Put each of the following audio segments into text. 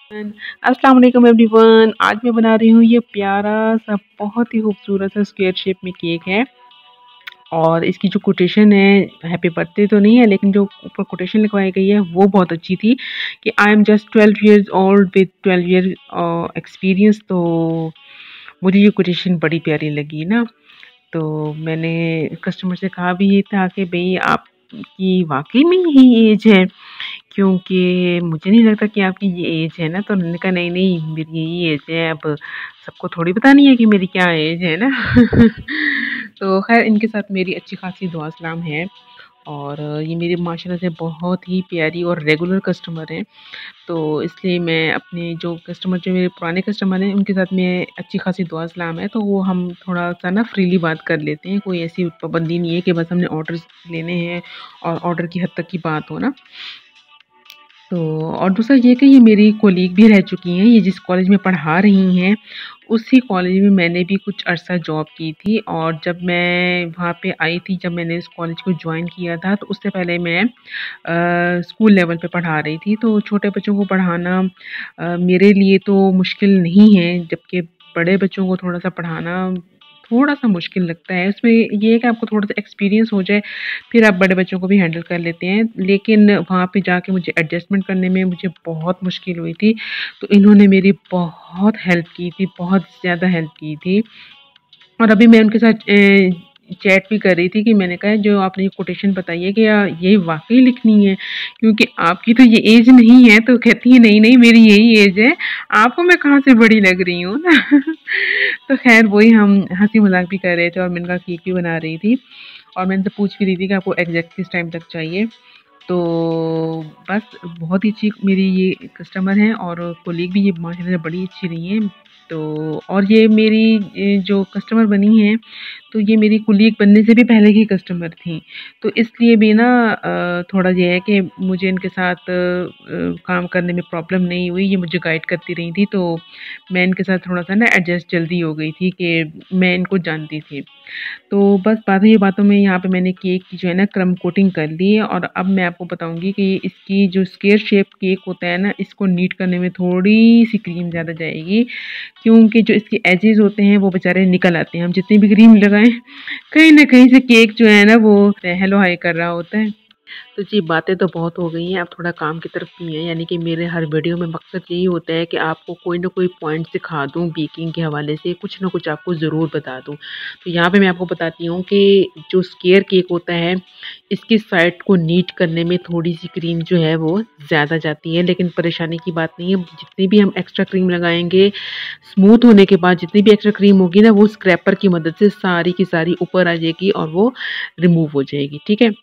अस्सलाम वालेकुम एवरीवन। आज मैं बना रही हूँ ये प्यारा सा बहुत ही खूबसूरत सा स्क्वायर शेप में केक है। और इसकी जो कोटेशन है, हैप्पी बर्थडे तो नहीं है लेकिन जो ऊपर कोटेशन लिखवाई गई है वो बहुत अच्छी थी कि I am just 12 years old with 12 year experience. तो मुझे ये कोटेशन बड़ी प्यारी लगी ना। तो मैंने कस्टमर से कहा भी ये था कि भई आपकी वाक़ई में यही एज है? क्योंकि मुझे नहीं लगता कि आपकी ये एज है ना। तो उन्होंने कहा नहीं, नहीं मेरी यही एज है। अब सबको थोड़ी बतानी है कि मेरी क्या एज है ना। तो ख़ैर इनके साथ मेरी अच्छी ख़ासी दुआ सलाम है। और ये मेरी माशाल्लाह से बहुत ही प्यारी और रेगुलर कस्टमर हैं। तो इसलिए मैं अपने जो कस्टमर जो मेरे पुराने कस्टमर हैं उनके साथ में अच्छी ख़ासी दुआ सलाम है। तो वो हम थोड़ा-सा ना फ्रीली बात कर लेते हैं। कोई ऐसी पाबंदी नहीं है कि बस हमने ऑर्डर्स लेने हैं और ऑर्डर की हद तक की बात हो ना। तो और दूसरा ये कि ये मेरी कोलीग भी रह चुकी हैं। ये जिस कॉलेज में पढ़ा रही हैं, उसी कॉलेज में मैंने भी कुछ अरसा जॉब की थी। और जब मैं वहाँ पे आई थी, जब मैंने इस कॉलेज को जॉइन किया था, तो उससे पहले मैं स्कूल लेवल पे पढ़ा रही थी। तो छोटे बच्चों को पढ़ाना मेरे लिए तो मुश्किल नहीं है, जबकि बड़े बच्चों को थोड़ा-सा पढ़ाना थोड़ा-सा मुश्किल लगता है। उसमें ये है कि आपको थोड़ा-सा एक्सपीरियंस हो जाए, फिर आप बड़े बच्चों को भी हैंडल कर लेते हैं। लेकिन वहाँ पे जाके मुझे एडजस्टमेंट करने में मुझे बहुत मुश्किल हुई थी। तो इन्होंने मेरी बहुत हेल्प की थी, बहुत ज़्यादा हेल्प की थी। और अभी मैं उनके साथ चैट भी कर रही थी कि मैंने कहा जो आपने ये कोटेशन बताई है, क्या ये वाक़ई लिखनी है? क्योंकि आपकी तो ये एज नहीं है। तो कहती है नहीं, नहीं मेरी यही एज है, आपको मैं कहाँ से बड़ी लग रही हूँ ना। तो ख़ैर वही हम हँसी-मज़ाक भी कर रहे थे और मैं इनका केक भी बना रही थी। और मैं इनसे पूछ भी रही थी कि आपको एग्ज़ैक्ट किस टाइम तक चाहिए। तो बस बहुत ही अच्छी मेरी ये कस्टमर हैं और कोलीग भी ये माशाल्लाह से बड़ी अच्छी रही हैं। तो और ये मेरी जो कस्टमर बनी हैं, तो ये मेरी कोलीग बनने से भी पहले की कस्टमर थीं। तो इसलिए भी ना थोड़ा ये है कि मुझे इनके साथ काम करने में प्रॉब्लम नहीं हुई। ये मुझे गाइड करती रही थी, तो मैं इनके साथ थोड़ा-सा ना एडजस्ट जल्दी हो गई थी कि मैं इनको जानती थी। तो बस बातों ही बातों में यहाँ पे मैंने केक की जो है ना क्रम्ब कोटिंग कर ली है। और अब मैं आपको बताऊँगी कि इसकी जो स्क्वायर शेप केक होता है ना, इसको नीट करने में थोड़ी-सी क्रीम ज़्यादा जाएगी। क्योंकि जो इसके एजेस होते हैं वो बेचारे निकल आते हैं। हम जितनी भी क्रीम लगाएँ, कहीं न कहीं से केक जो है ना वो हेलो हाय कर रहा होता है। तो जी, बातें तो बहुत हो गई हैं, अब थोड़ा काम की तरफ भी हैं। यानी कि मेरे हर वीडियो में मकसद यही होता है कि आपको कोई ना कोई पॉइंट सिखा दूँ बेकिंग के हवाले से, कुछ ना कुछ आपको ज़रूर बता दूँ। तो यहाँ पे मैं आपको बताती हूँ कि जो स्क्वायर केक होता है, इसकी साइड को नीट करने में थोड़ी-सी क्रीम जो है वो ज़्यादा जाती है, लेकिन परेशानी की बात नहीं है। जितनी भी हम एक्स्ट्रा क्रीम लगाएँगे, स्मूथ होने के बाद जितनी भी एक्स्ट्रा क्रीम होगी ना, वो स्क्रैपर की मदद से सारी की सारी ऊपर आ जाएगी और वो रिमूव हो जाएगी, ठीक है?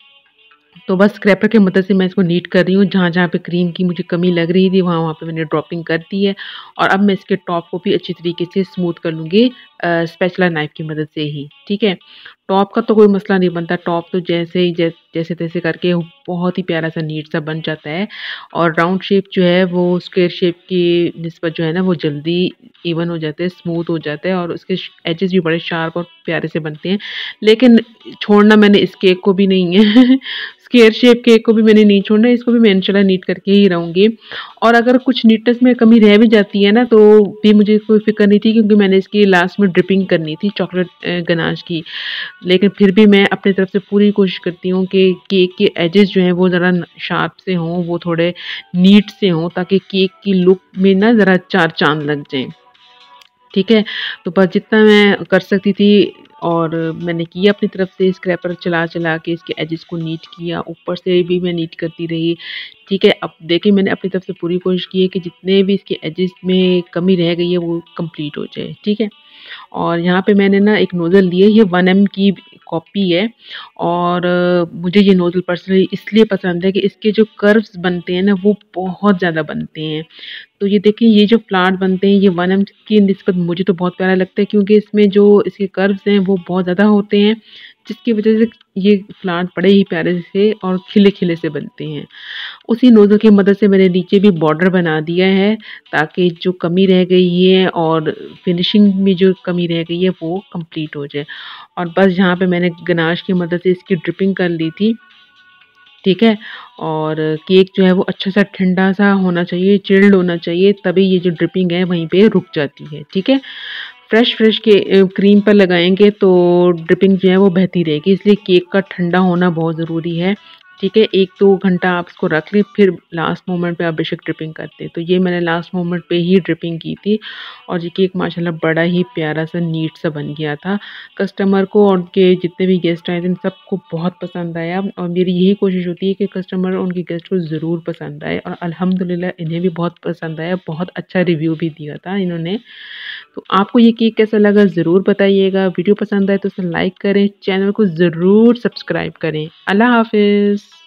तो बस स्क्रैपर की मदद से मैं इसको नीट कर रही हूँ। जहाँ-जहाँ पे क्रीम की मुझे कमी लग रही थी, वहाँ-वहाँ पे मैंने ड्रॉपिंग कर दी है। और अब मैं इसके टॉप को भी अच्छी तरीके से स्मूथ कर लूँगी स्पैचुला नाइफ़ की मदद से ही, ठीक है? टॉप का तो कोई मसला नहीं बनता, टॉप तो जैसे ही जैसे-तैसे करके बहुत ही प्यारा-सा नीट-सा बन जाता है। और राउंड शेप जो है वो स्क्वायर शेप की निस्बत जो है ना वो जल्दी इवन हो जाते हैं, स्मूथ हो जाता है और उसके एजेस भी बड़े शार्प और प्यारे से बनते हैं। लेकिन छोड़ना मैंने इस केक को भी नहीं है। स्क्वायर शेप केक को भी मैंने नहीं छोड़ना है, इसको भी मैं इंशाल्लाह नीट करके ही रहूँगी। और अगर कुछ नीटनेस में कमी रह भी जाती है ना, तो भी मुझे कोई फ़िक्र नहीं थी क्योंकि मैंने इसकी लास्ट में ड्रिपिंग करनी थी चॉकलेट गनाश की। लेकिन फिर भी मैं अपनी तरफ से पूरी कोशिश करती हूँ कि केक के एजेस जो हैं वो ज़रा शार्प से हों, वो थोड़े नीट से हों ताकि केक की लुक में ना ज़रा चार चाँद लग जाएँ। ठीक है? तो बस जितना मैं कर सकती थी और मैंने किया अपनी तरफ से स्क्रैपर चला-चला के इसके एजेस को नीट किया, ऊपर से भी मैं नीट करती रही, ठीक है? अब देखिए मैंने अपनी तरफ से पूरी कोशिश की है कि जितने भी इसके एजेस में कमी रह गई है वो कंप्लीट हो जाए, ठीक है? और यहाँ पे मैंने ना एक नोज़ल ली है, ये 1 एम की कॉपी है। और मुझे ये नोज़ल पर्सनली इसलिए पसंद है कि इसके जो कर्व्स बनते हैं ना वो बहुत ज़्यादा बनते हैं। तो ये देखिए ये जो फ्लावर्स बनते हैं ये 1 एम की निस्बत मुझे तो बहुत प्यारा लगता है क्योंकि इसमें जो इसके कर्व्स हैं वो बहुत ज़्यादा होते हैं, जिसकी वज़ह से ये फ्लावर्स बड़े ही प्यारे से और खिले-खिले से बनते हैं। उसी नोज़ल की मदद से मैंने नीचे भी बॉर्डर बना दिया है ताकि जो कमी रह गई है और फिनिशिंग में जो कमी रह गई है वो कंप्लीट हो जाए। और बस यहाँ पे मैंने गनाश की मदद से इसकी ड्रिपिंग कर ली थी। ठीक है। और केक जो है वो अच्छा सा ठंडा सा होना चाहिए, चिल्ड होना चाहिए, तभी ये जो ड्रिपिंग है वहीं पे रुक जाती है। ठीक है। फ्रेश के क्रीम पर लगाएंगे तो ड्रिपिंग जो है वो बहती रहेगी, इसलिए केक का ठंडा होना बहुत ज़रूरी है। ठीक है। 1-2 घंटा आप इसको रख लें, फिर लास्ट मोमेंट पे आप बेशक ड्रिपिंग करते हैं। तो ये मैंने लास्ट मोमेंट पे ही ड्रिपिंग की थी और ये केक माशाल्लाह बड़ा ही प्यारा सा नीट सा बन गया था। कस्टमर को और उनके जितने भी गेस्ट आए थे उन सबको बहुत पसंद आया और मेरी यही कोशिश होती है कि कस्टमर और उनके गेस्ट को ज़रूर पसंद आए और अल्हम्दुलिल्लाह इन्हें भी बहुत पसंद आया, बहुत अच्छा रिव्यू भी दिया था इन्होंने। तो आपको ये केक कैसा लगा ज़रूर बताइएगा। वीडियो पसंद आए तो उसे लाइक करें, चैनल को ज़रूर सब्सक्राइब करें। अल्लाह हाफ़िज़।